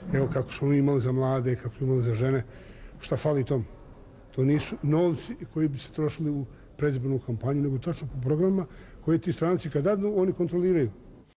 evo kako smo imali za mlade, kako smo imali za žene, šta fali tom? To nisu novci koji bi se trošili u predizbornu kampanju, nego tačno po programima koje ti stranci kad dadnu, oni kontroliraju.